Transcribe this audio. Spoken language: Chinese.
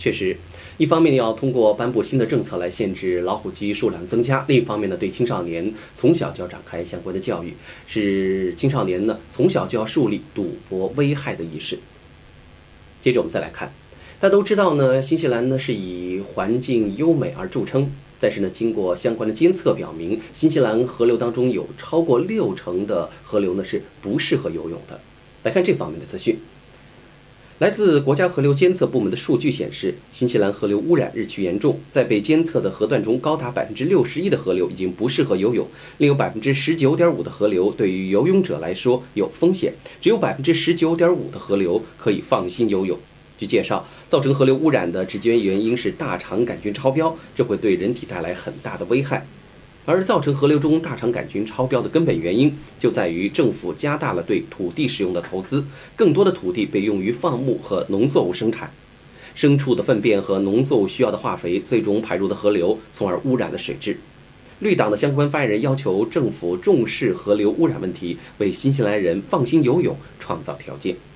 确实，一方面要通过颁布新的政策来限制老虎机数量增加，另一方面呢，对青少年从小就要展开相关的教育，使青少年呢从小就要树立赌博危害的意识。接着我们再来看，大家都知道呢，新西兰呢是以环境优美而著称，但是呢，经过相关的监测表明，新西兰河流当中有超过60%的河流呢是不适合游泳的。来看这方面的资讯。来自国家河流监测部门的数据显示，新西兰河流污染日趋严重，在被监测的河段中，高达61%的河流已经不适合游泳，另有19.5%的河流对于游泳者来说有风险，只有19.5%的河流可以放心游泳。据介绍，造成河流污染的直接原因是大肠杆菌超标，这会对人体带来很大的危害。而造成河流中大肠杆菌超标的根本原因，就在于政府加大了对土地使用的投资，更多的土地被用于放牧和农作物生产，牲畜的粪便和农作物需要的化肥最终排入的河流，从而污染了水质。绿党的相关发言人要求政府重视河流污染问题，为新西兰人放心游泳创造条件。